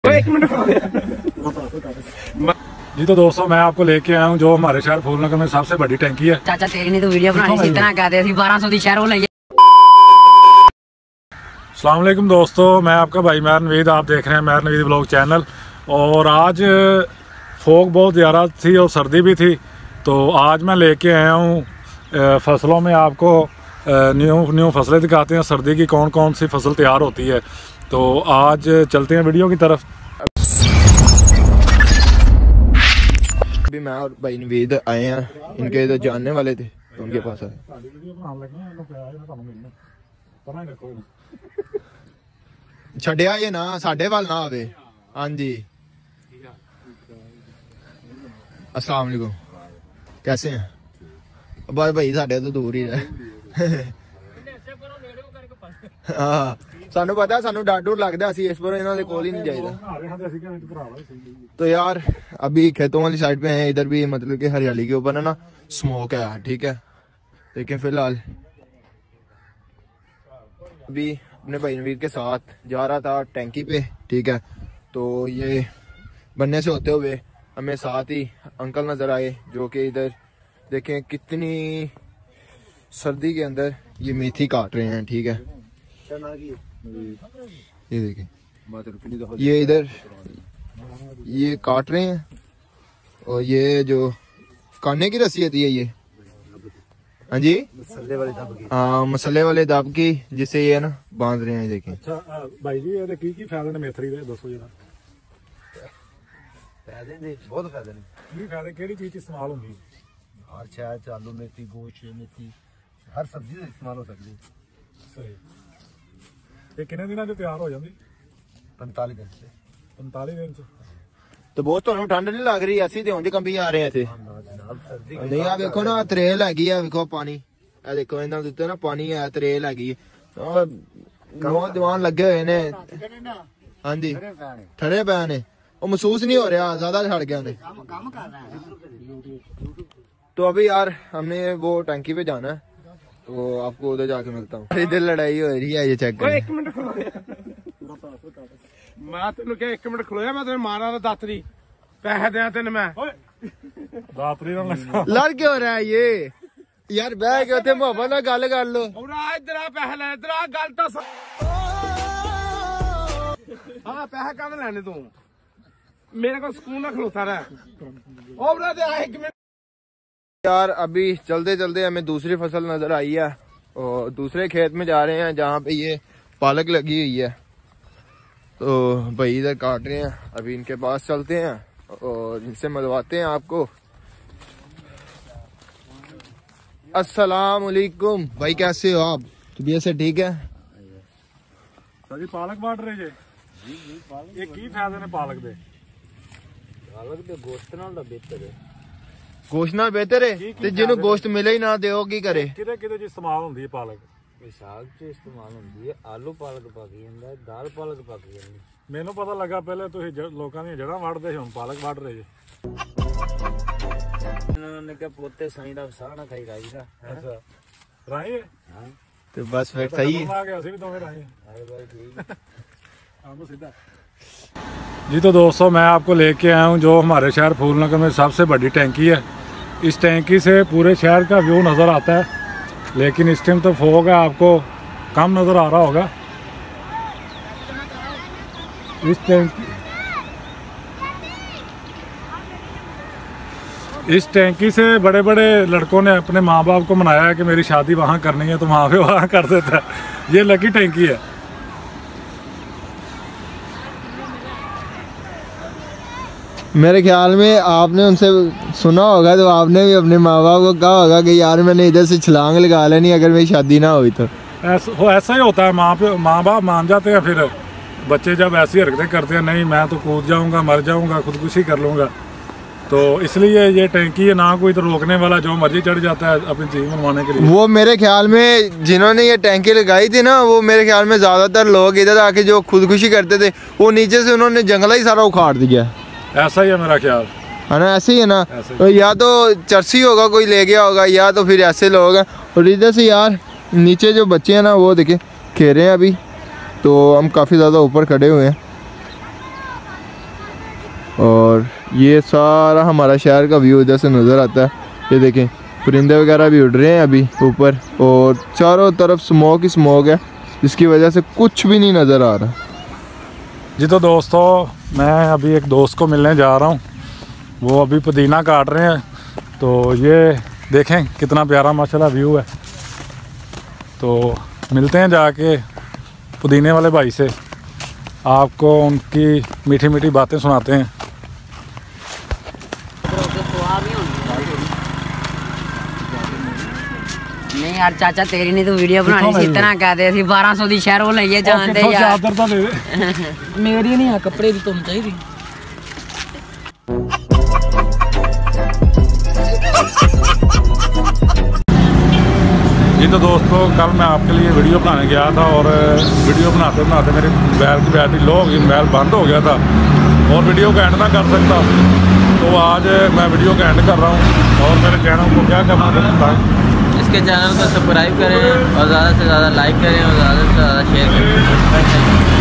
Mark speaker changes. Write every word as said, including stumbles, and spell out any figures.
Speaker 1: जी तो दोस्तों मैं आपको लेके आया हूँ जो हमारे शहर फूलनगर में सबसे बड़ी टैंकी है।
Speaker 2: चाचा तेरी ने तो वीडियो बनानी सी इतना कहते थे बारह सौ दी शहर हो लगी।
Speaker 1: अस्सलाम वालेकुम दोस्तों, मैं आपका भाई महर नवीद, आप देख रहे हैं महर नवीद ब्लॉग चैनल। और आज फोग बहुत ज़्यादा थी और सर्दी भी थी, तो आज मैं लेके आया हूँ फसलों में आपको न्यू न्यू फसलें दिखाते हैं। सर्दी की कौन कौन सी फसल तैयार होती है, तो आज चलते हैं वीडियो की तरफ।
Speaker 3: अभी मैं और भाई नवीद आए हैं, इनके इधर जानने वाले थे तो उनके पास आए। छड़िया ये ना साढ़े वाल ना आवे। हाँ जी, अस्सलाम वालेकुम, कैसे हैं? बस भाई साढ़े तो दूर ही है। हाँ सानू पता है, सानू डर डर लगता है, इस पर इन्होंने कोल ही नहीं जाएगा। तो यार अभी खेतों वाली साइड पे हैं, इधर भी मतलब कि हरियाली के ऊपर है ना स्मोक है, ठीक है। लेकिन फिलहाल अभी अपने भाई नवीद के साथ जा रहा था टैंकी पे, ठीक है। तो ये बनने से होते हुए हमें साथ ही अंकल नजर आए, जो कि इधर देखें कितनी सर्दी के अंदर ये मेथी काट रहे हैं, ठीक है। ये देखें, ये इधर ये काट रहे हैं, और ये जो काटने की रस्सी होती है ये, हाँ जी, मसले वाले दब की, हाँ मसले वाले दब की, जिससे ये ना बांध रहे हैं। देखें
Speaker 1: अच्छा भाई जी, ये की की फायदे ने मेथरी दे दसो जरा।
Speaker 4: फायदे ने बहुत फायदे ने।
Speaker 1: की फायदे केड़ी चीज इस्तेमाल होंदी?
Speaker 4: हर शहद आलू मेथी गोश्त मेथी हर सब्जी ਦਾ इस्तेमाल हो सकती है।
Speaker 1: सही। ये कितने दिनों में तैयार हो जाती?
Speaker 4: पैंतालीस दिन से।
Speaker 1: पैंतालीस दिन से।
Speaker 3: तो बहुत तो ठंड नहीं लग रही, ऐसी तो होंदी कंबी आ रहे हैं थे। नहीं आ देखो ना त्रेल हैगी है, देखो पानी, ए देखो इन्हां दित्ते ना पानी है, त्रेल हैगी है। और नौजवान लगे हुए ने, हां जी ठंडे पै ने, वो महसूस नहीं हो रहा, ज्यादा छड़ गया ने। तो अभी यार हमने वो टैंकी पे जाना है, तो आपको उधर जाके मिलता हूँ। इधर लड़ाई हो रही है, ये चेक करो।
Speaker 5: एक मिनट खलो मैं तेन क्या एक मिनट खलोया, मैं तेन मारा दातरी पैसे दिया तेन मैं
Speaker 1: दातरी
Speaker 3: लड़ क्यों रहा है ये यार? बह के उथे मोहब्बत ना गल कर लो।
Speaker 5: इधर आ पैसे ले, इधर आ गल तो हाँ पैसे कद लेने तू, मेरे को सुकून ना खलोता रहा। एक मिनट
Speaker 3: यार अभी चलते चलते हमें दूसरी फसल नजर आई है, और दूसरे खेत में जा रहे हैं जहाँ पे ये पालक लगी हुई है। तो भाई इधर काट रहे हैं, अभी इनके पास चलते हैं और इनसे मिलवाते हैं आपको। अस्सलाम वालेकुम भाई, कैसे हो आप? तबीयत से ठीक है?
Speaker 1: सभी पालक बांट रहे जे ये की फायदे ने पालक दे?
Speaker 4: पालक दे गोश्त नाल दा बेहतर है।
Speaker 3: गोश्त नाल बेहतर है, ते जिन्हों गोश्त मिले ही ना दे ओ की करे?
Speaker 1: किदे किदे च इस्तेमाल होंदी है पालक?
Speaker 4: साग च इस्तेमाल होंदी है, आलू पालक पकी जांदा है, दाल पालक पकी जांदी है।
Speaker 1: मैनू पता लगा पहले तुसीं लोकां दी जड़ां वढ़दे हुण पालक वढ़ रहे जे।
Speaker 4: उन्होंने क्या पोते साईं दा सारा खाई राई दा।
Speaker 1: अच्छा राई है?
Speaker 4: हां
Speaker 3: तो बस फिर सही है।
Speaker 1: आ गया ਅਸੀਂ ਵੀ ਦੋਵੇਂ ਰਾਈ।
Speaker 4: अरे भाई ठीक
Speaker 1: आपको सीधा। जी तो दोस्तों मैं आपको लेके आया हूँ जो हमारे शहर फूलनगर में सबसे बड़ी टैंकी है। इस टैंकी से पूरे शहर का व्यू नज़र आता है, लेकिन इस टाइम तो फोग है, आपको कम नज़र आ रहा होगा। इस टैंकी इस टैंकी से बड़े बड़े लड़कों ने अपने माँ बाप को मनाया है कि मेरी शादी वहाँ करनी है, तो वहाँ पे वहाँ कर देता है। ये लकी टैंकी है।
Speaker 3: मेरे ख्याल में आपने उनसे सुना होगा, तो आपने भी अपने माँ बाप को कहा होगा कि यार मैंने इधर से छलांग लगा लेनी अगर मेरी शादी ना हुई तो।
Speaker 1: ऐसा हो ऐसा ही होता है, माँ पे माँ बाप मान जाते हैं, फिर बच्चे जब ऐसी हरकतें करते हैं, नहीं मैं तो कूद जाऊंगा, मर जाऊंगा, खुदकुशी कर लूँगा। तो इसलिए ये टैंकी है ना, कोई तो रोकने वाला, जो मर्जी चढ़ जाता है अपनी चीज मनवाने के लिए।
Speaker 3: वो मेरे ख्याल में जिन्होंने ये टैंकी लगाई थी ना, वो मेरे ख्याल में ज्यादातर लोग इधर आके जो खुदकुशी करते थे, वो नीचे से उन्होंने जंगला ही सारा उखाड़ दिया।
Speaker 1: ऐसा ही है मेरा ख्याल,
Speaker 3: है ना? ऐसे ही है ना, तो या तो चरसी होगा कोई ले गया होगा, या तो फिर ऐसे लोग हैं। और इधर से यार नीचे जो बच्चे हैं ना, वो देखे खेल रहे हैं अभी, तो हम काफ़ी ज़्यादा ऊपर खड़े हुए हैं। और ये सारा हमारा शहर का व्यू इधर से नज़र आता है। ये देखें परिंदे वगैरह भी उड़ रहे हैं अभी ऊपर, और चारों तरफ स्मोक ही स्मोक है, जिसकी वजह से कुछ भी नहीं नज़र आ रहा।
Speaker 1: जी तो दोस्तों, मैं अभी एक दोस्त को मिलने जा रहा हूँ, वो अभी पुदीना काट रहे हैं। तो ये देखें कितना प्यारा माशाल्लाह व्यू है। तो मिलते हैं जाके पुदीने वाले भाई से, आपको उनकी मीठी मीठी बातें सुनाते हैं।
Speaker 2: नहीं यार चाचा, तेरी नहीं तू वीडियो बनानी सी, इतना कहते ਅਸੀਂ बारह सौ दी शहर वो लईए जानते यार। मेरी नहीं है कपड़े दी तुम चाहिए।
Speaker 1: जी तो दोस्तों, कल मैं आपके लिए वीडियो बनाने गया था और वीडियो बनाते बनाते मेरी मोबाइल की बैटरी लो हो गई, मोबाइल बंद हो गया था और वीडियो का एंड ना कर सकता। तो आज मैं वीडियो का एंड कर रहा हूँ। और मेरे चैनल को क्या करना है,
Speaker 4: इसके चैनल को सब्सक्राइब करें और ज़्यादा से ज़्यादा लाइक करें और ज़्यादा से ज़्यादा शेयर करें।